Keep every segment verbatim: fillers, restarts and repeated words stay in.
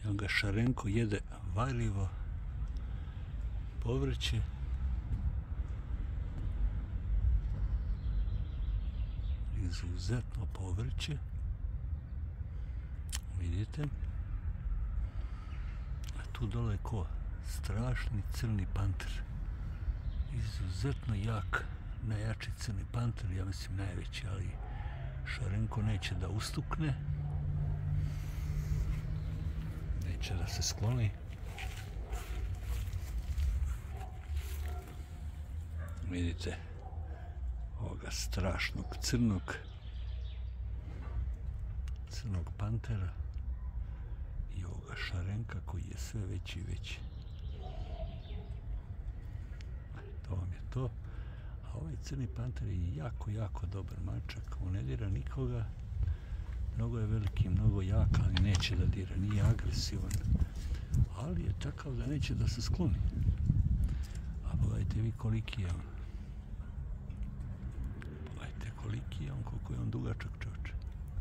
Evo ga, Šarenko jede varljivo povrće. Izuzetno povrće. Vidite. A tu dole je ko? Strašni crni panter. Izuzetno jak, najjači crni panter, ja mislim najveći, ali Šarenko neće da ustukne. Neće da se skloni. Vidite ovoga strašnog crnog crnog pantera i ovoga Šarenka koji je sve veći i veći. To vam je to. A ovaj crni panter je jako, jako dobar mačak. On ne dira nikoga. Mnogo je veliki, mnogo jak, ali neće da dira. Nije agresivan. Ali je takav da neće da se skloni. A pogledajte vi koliki je on. Pogledajte koliki je on, koliko je on dugačak, čovječe.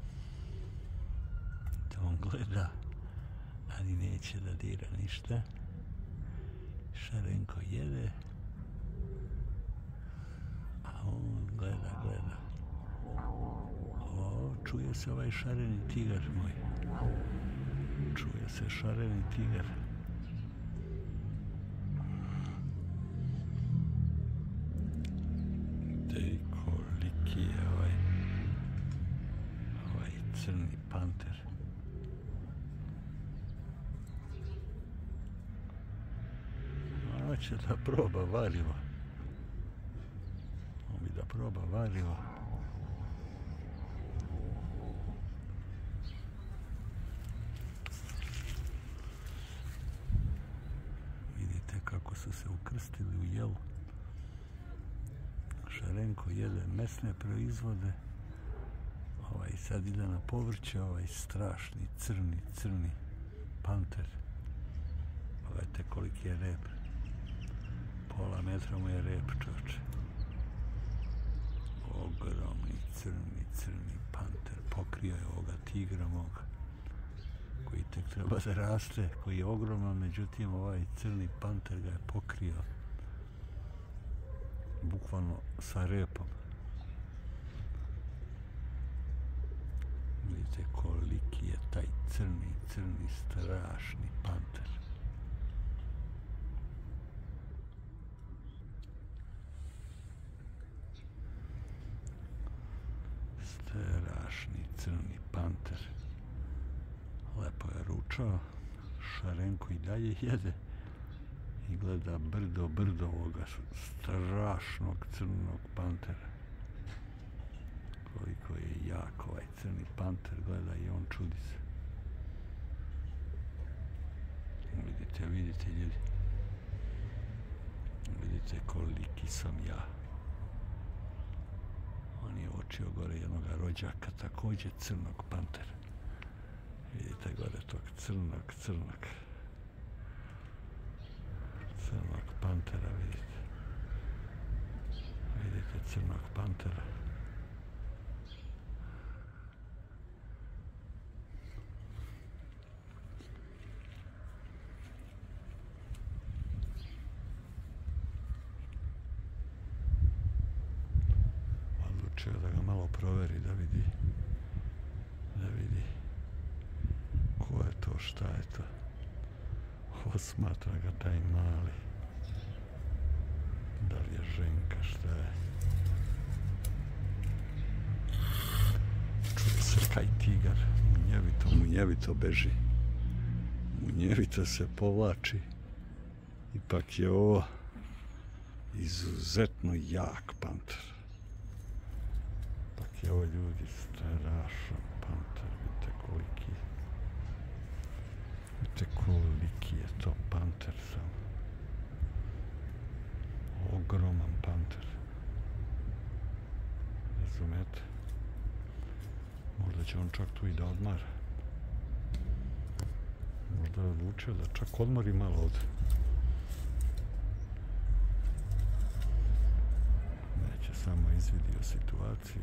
Da on gleda, ali neće da dira ništa. Šarenko jede. A on gleda, gleda. O, čuje se ovaj šareni tigar moj. Čuje se šareni tigar. Dej, koliki je ovaj ovaj crni panter. Ovo će da proba varljivo. On bi da proba varljivo. Vidite kako su se ukrstili u jelu. Šarenko jede mesne proizvode. Ovaj sad ide na povrće, ovaj strašni, crni, crni panter. Pogledajte koliki je rep. Pola metra mu je rep, čovječe. Ogromni, crni, crni panter. Pokrio je ovoga tigra moga, koji tek treba da raste, koji je ogroman, međutim ovaj crni panter ga je pokrio. Bukvalno sa repom. Vidite koliki je taj crni, crni, strašni panter. Strašni crni panter. Lepo je ručao. Šarenko i dalje jede i gleda brdo, brdo ovoga strašnog crnog pantera. Koliko je jak ovaj crni panter, gleda i on čudi se. Vidite, vidite ljudi. Vidite koliki sam ja. On je očio gore jednog rođaka, također crnog pantera. Vidite gore tog crnog, crnog. Crnog pantera, vidite. Vidite crnog pantera. Odlučio da ga malo proveri, da vidi, da vidi ko je to, šta je to. Osmatra ga taj mali. Da li je ženka, šta je? Čuje se kaj tigar. Munjevito, munjevito beži. Munjevito se povlači. Ipak je ovo izuzetno jak panter. Ipak je ovo, ljudi, strašan panter. Vidite koliki je. Vidite koliki je to panter sam. Ogroman panter. Razumete? Možda će on čak tu i da odmara. Možda je odlučio da čak odmori malo ovdje. Neće, samo izvidio situaciju.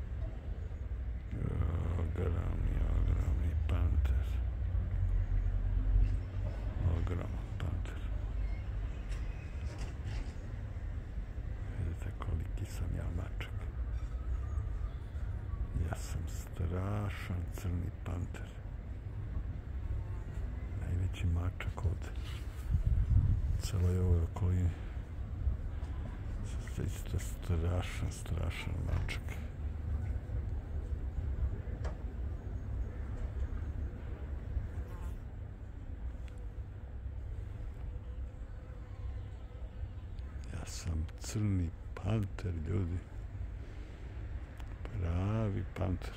Ogromni, ogromni panter. strašan crni panter. Najveći mačak ovdje. Celoj ovoj okolini. Isto strašan, strašan mačak. Ja sam crni panter, ljudi. Pravi panter.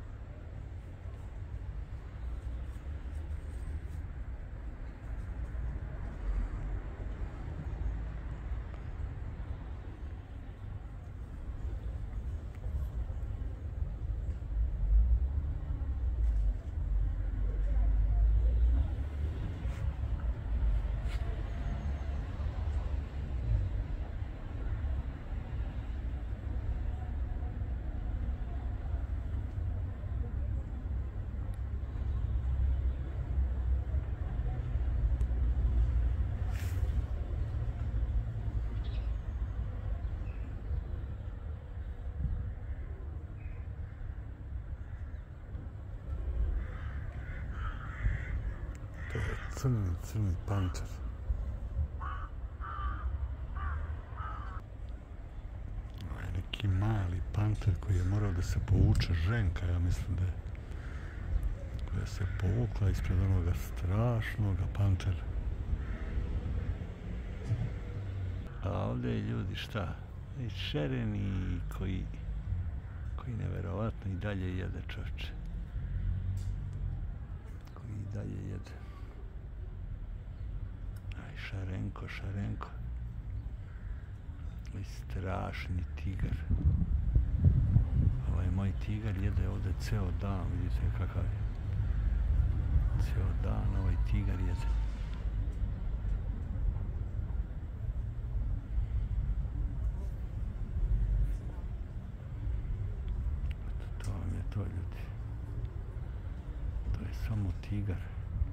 To je crni, crni panter. Ovo je neki mali panter koji je morao da se povuče, ženka, ja mislim da je, koja se povukla ispred onoga strašnoga pantera. A ovdje je, ljudi, šta? I šereni koji, koji neverovatno i dalje jede, čovječe. Koji i dalje jede. Aj, Šarenko, Šarenko. I strašni tigar. Ovaj moj tigar jede ovdje ceo dan, vidite kakav je. Ceo dan ovaj tigar jede. To vam je to, ljudi. To je samo tigar.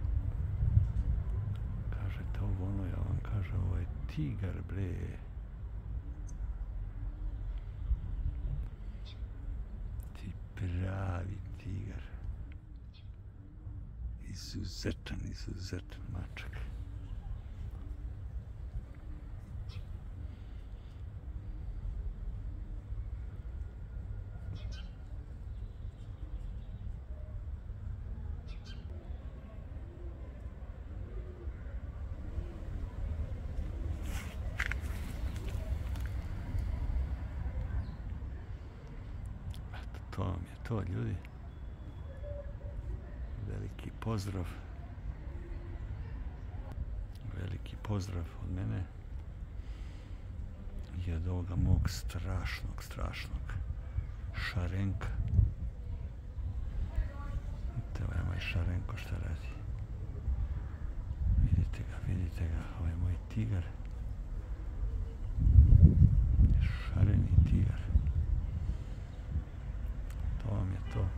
Kažete ovo ono, ja vam kažem, ovo je tigar, bre. Ti pravi tigar. Izuzetan, izuzetan mačak. To vam je to, ljudi. Veliki pozdrav. Veliki pozdrav od mene i od ovoga mog strašnog, strašnog Šarenka. Vidite, ovaj moj Šarenko šta radi. Vidite ga, vidite ga, ovaj moj tigar. Šareni tigar. To vam je to.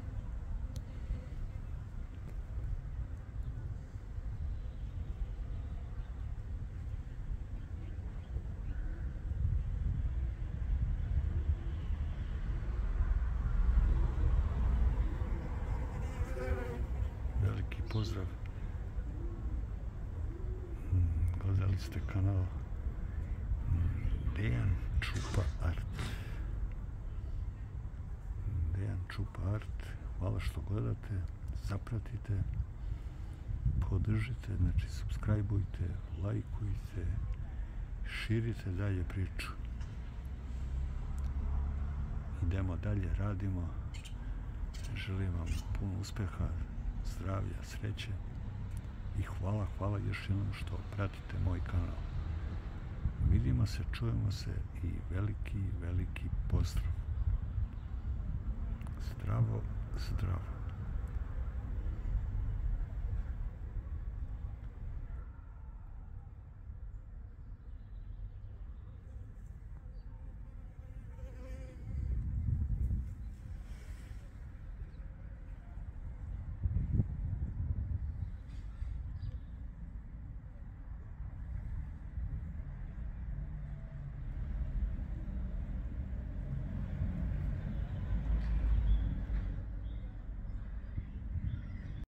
Veliki pozdrav. Gledali ste kanal Dejan Čupa Art. Dejan Čupa Art. Hvala što gledate, zapratite, podržite, znači subscribeujte, lajkujte, širite dalje priču. Idemo dalje, radimo. Želim vam puno uspeha, zdravlja, sreće i hvala, hvala još jednom što pratite moj kanal. Vidimo se, čujemo se i veliki, veliki pozdrav. Zdravo, zdravo.